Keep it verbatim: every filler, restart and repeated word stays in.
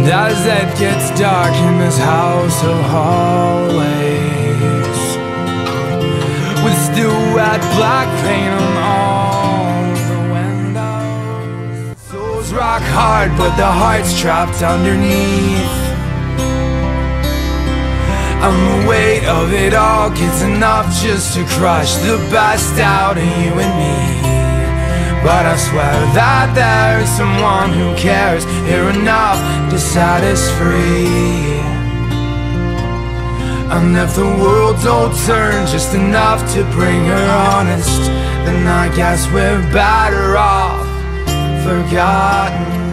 As it gets dark in this house of hallways, with still wet black paint on all the windows. Souls rock hard, but the heart's trapped underneath, and the weight of it all gets enough just to crush the best out of you and me. But I swear that there's someone who cares here enough to set us free. And if the world don't turn just enough to bring her honest, then I guess we're better off forgotten.